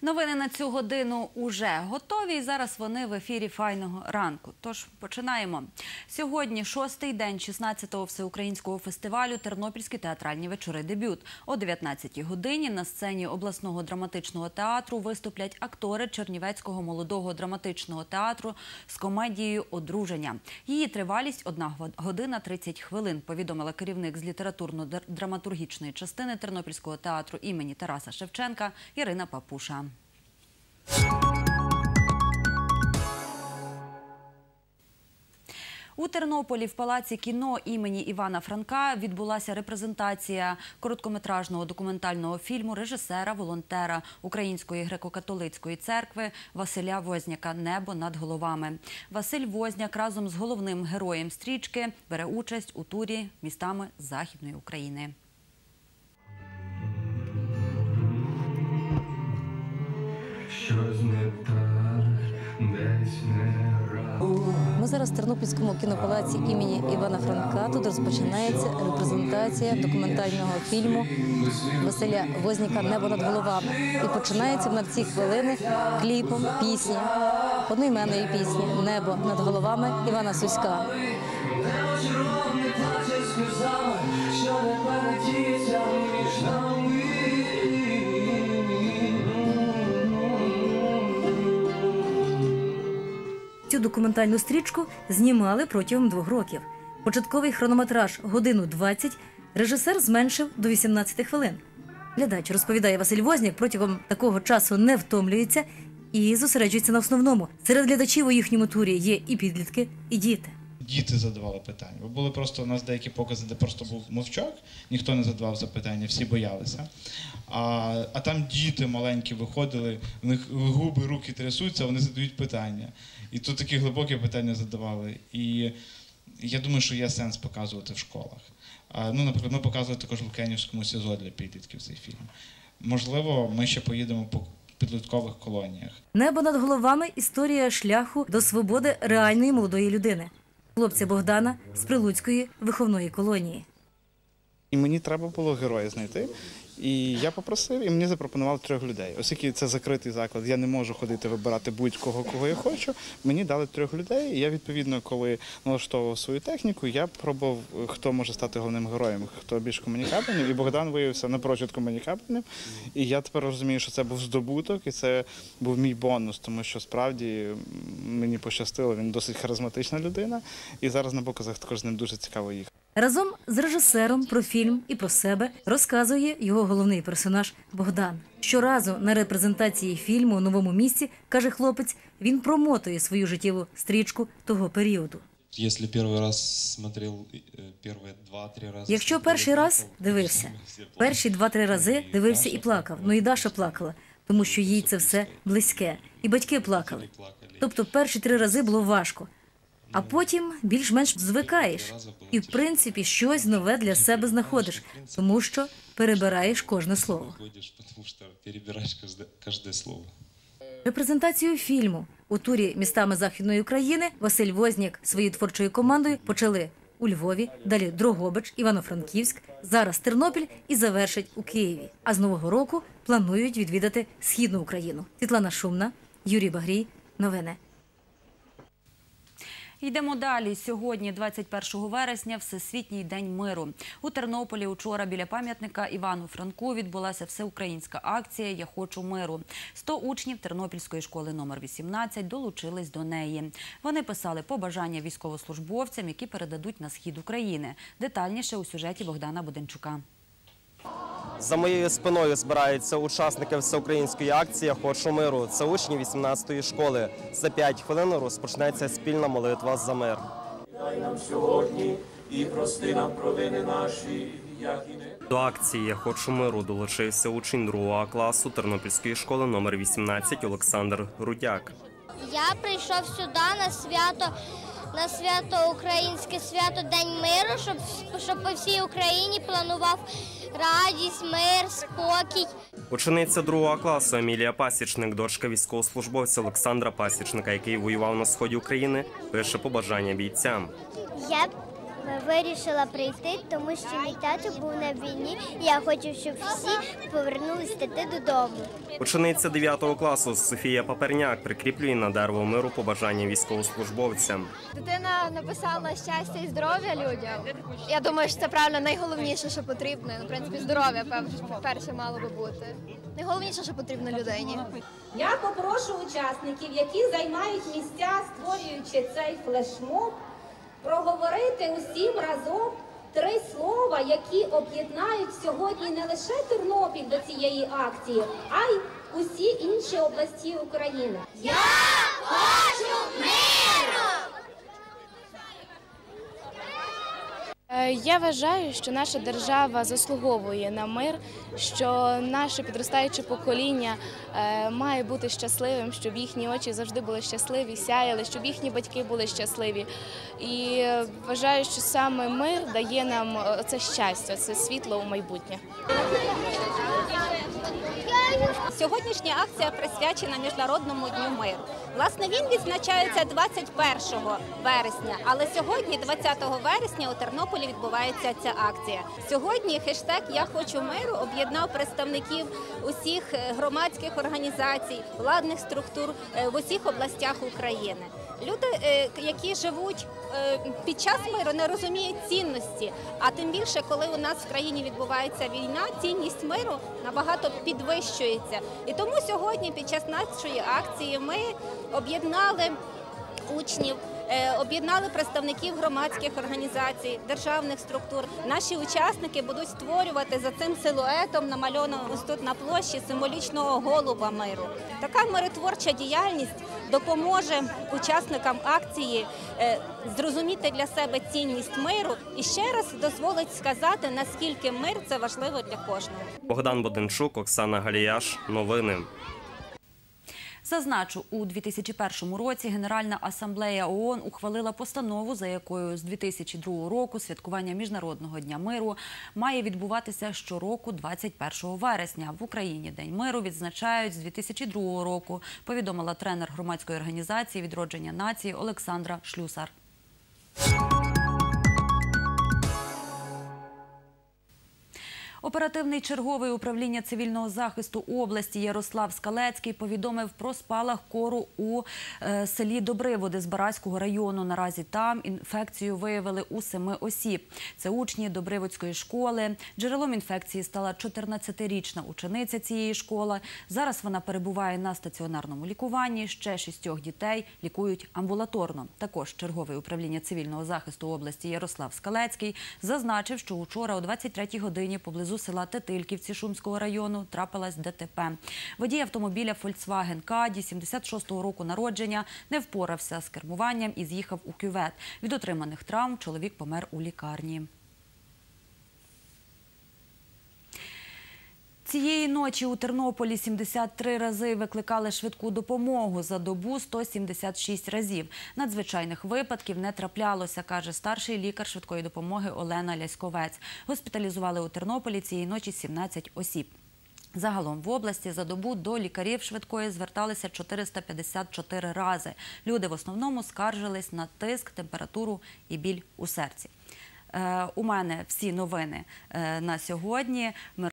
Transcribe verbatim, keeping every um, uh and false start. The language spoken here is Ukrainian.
Новини на цю годину уже готові, і зараз вони в ефірі «Файного ранку». Тож починаємо. Сьогодні шостий день шістнадцятого всеукраїнського фестивалю «Тернопільські театральні вечори. Дебют». О дев'ятнадцятій годині на сцені обласного драматичного театру виступлять актори Чернівецького молодого драматичного театру з комедією «Одруження». Її тривалість – одна година тридцять хвилин, повідомила керівник з літературно-драматургічної частини Тернопільського театру імені Тараса Шевченка Ірина Папуша. У Тернополі в Палаці кіно імені Івана Франка відбулася репрезентація короткометражного документального фільму режисера-волонтера Української греко-католицької церкви Василя Возняка «Небо над головами». Василь Возняк разом з головним героєм стрічки бере участь у турі містами Західної України. Щось не так, десь не раз. Ми зараз в Тернопільському кінопалаці імені Івана Франка. Тут розпочинається репрезентація документального фільму Василя Возняка «Небо над головами». І починається на ці хвилини кліпом пісні, одноіменної пісні «Небо над головами» Івана Суська. Цю документальну стрічку знімали протягом двох років. Початковий хронометраж – годину двадцять, режисер зменшив до вісімнадцяти хвилин. Глядач, розповідає Василь Возняк, протягом такого часу не втомлюється і зосереджується на основному. Серед глядачів у їхньому турі є і підлітки, і діти. Діти задавали питання. Бо були просто у нас деякі покази, де просто був мовчок, ніхто не задавав запитання, всі боялися. А, а там діти маленькі виходили, в них губи, руки трясуться, вони задають питання. І тут такі глибокі питання задавали. І я думаю, що є сенс показувати в школах. А, ну, наприклад, ми показували також в Лук'янівському СІЗО для підлітків цей фільм. Можливо, ми ще поїдемо по підліткових колоніях. «Небо над головами» – історія шляху до свободи реальної молодої людини. Хлопця Богдана з Прилуцької виховної колонії. І мені треба було героя знайти. І я попросив, і мені запропонували трьох людей. Оскільки це закритий заклад, я не можу ходити вибирати будь-кого, кого я хочу. Мені дали трьох людей, і я, відповідно, коли налаштовував свою техніку, я пробував, хто може стати головним героєм, хто більш комунікабельним. І Богдан виявився напрочуд комунікабельним. І я тепер розумію, що це був здобуток, і це був мій бонус, тому що справді мені пощастило, він досить харизматична людина. І зараз на показах також з ним дуже цікаво їхати. Разом з режисером про фільм і про себе розказує його головний персонаж Богдан. Щоразу на репрезентації фільму у новому місці, каже хлопець, він промотує свою життєву стрічку того періоду. Якщо перший раз дивився, перші два-три рази дивився і плакав. Ну і Даша плакала, тому що їй це все близьке. І батьки плакали. Тобто перші три рази було важко. А потім більш-менш звикаєш. І, в принципі, щось нове для себе знаходиш, тому що перебираєш кожне слово. Репрезентацію фільму у турі містами Західної України Василь Возняк своєю творчою командою почали у Львові, далі Дрогобич, Івано-Франківськ, зараз Тернопіль і завершать у Києві. А з Нового року планують відвідати Східну Україну. Світлана Шумна, Юрій Багрій. Новини. Йдемо далі. Сьогодні, двадцять першого вересня, Всесвітній день миру. У Тернополі учора біля пам'ятника Івану Франку відбулася всеукраїнська акція «Я хочу миру». Сто учнів Тернопільської школи номер вісімнадцять долучились до неї. Вони писали побажання військовослужбовцям, які передадуть на схід України. Детальніше у сюжеті Богдана Буденчука. За моєю спиною збираються учасники всеукраїнської акції «Я хочу миру». Це учні вісімнадцятої школи. За п'ять хвилин розпочнеться спільна молитва за мир. Дай нам сьогодні і прости нам провини наші, як і не... До акції «Я хочу миру» долучився учень другого класу Тернопільської школи номер вісімнадцять Олександр Рудяк. Я прийшов сюди на свято, на свято українське свято День миру, щоб, щоб по всій Україні планував радість, мир, спокій. Учениця другого класу Емілія Пасічник, дочка військовослужбовця Олександра Пасічника, який воював на сході України, пише побажання бійцям. Я Вирішила прийти, тому що мій тато був на війні, і я хочу, щоб всі повернулися додому. Учениця дев'ятого класу Софія Паперняк прикріплює на дерево миру побажання військовослужбовцям. Дитина написала щастя і здоров'я людям. Я думаю, що це правильно найголовніше, що потрібно. Ну, в принципі, здоров'я, перше, мало би бути. Найголовніше, що потрібно людині. Я попрошу учасників, які займають місця, створюючи цей флешмоб, проговорити усім разом три слова, які об'єднають сьогодні не лише Тернопіль до цієї акції, а й усі інші області України. Я хочу миру! Я вважаю, що наша держава заслуговує на мир, що наше підростаюче покоління має бути щасливим, щоб їхні очі завжди були щасливі, сяяли, щоб їхні батьки були щасливі. І вважаю, що саме мир дає нам це щастя, це світло у майбутнє. Сьогоднішня акція присвячена Міжнародному дню миру. Власне, він відзначається двадцять першого вересня, але сьогодні, двадцятого вересня, у Тернополі відбувається ця акція. Сьогодні хештег «Я хочу миру» об'єднав представників усіх громадських організацій, владних структур в усіх областях України. Люди, які живуть під час миру, не розуміють цінності, а тим більше, коли у нас в країні відбувається війна, цінність миру набагато підвищується. І тому сьогодні під час нашої акції ми об'єднали учнів, об'єднали представників громадських організацій, державних структур. Наші учасники будуть створювати за цим силуетом, намальованого ось тут на площі, символічного голуба миру. Така миротворча діяльність допоможе учасникам акції зрозуміти для себе цінність миру і ще раз дозволить сказати, наскільки мир – це важливо для кожного. Богдан Боденчук, Оксана Галіяш. Новини. Зазначу, у дві тисячі першому році Генеральна асамблея ООН ухвалила постанову, за якою з дві тисячі другого року святкування Міжнародного дня миру має відбуватися щороку двадцять першого вересня. В Україні День миру відзначають з дві тисячі другого року, повідомила тренер громадської організації «Відродження нації» Олександра Шлюсар. Оперативний черговий управління цивільного захисту області Ярослав Скалецький повідомив про спалах кору у е, селі Добриводи Збаразького району. Наразі там інфекцію виявили у семи осіб. Це учні Добриводської школи. Джерелом інфекції стала чотирнадцятирічна учениця цієї школи. Зараз вона перебуває на стаціонарному лікуванні. Ще шістьох дітей лікують амбулаторно. Також черговий управління цивільного захисту області Ярослав Скалецький зазначив, що учора о двадцять третій годині поблизу села Тетильківці Шумського району трапилась ДТП. Водій автомобіля Volkswagen Caddy сімдесят шостого року народження не впорався з кермуванням і з'їхав у кювет. Від отриманих травм чоловік помер у лікарні. Цієї ночі у Тернополі сімдесят три рази викликали швидку допомогу, за добу сто сімдесят шість разів. Надзвичайних випадків не траплялося, каже старший лікар швидкої допомоги Олена Ляськовець. Госпіталізували у Тернополі цієї ночі сімнадцять осіб. Загалом в області за добу до лікарів швидкої зверталися чотириста п'ятдесят чотири рази. Люди в основному скаржились на тиск, температуру і біль у серці. У мене всі новини на сьогодні.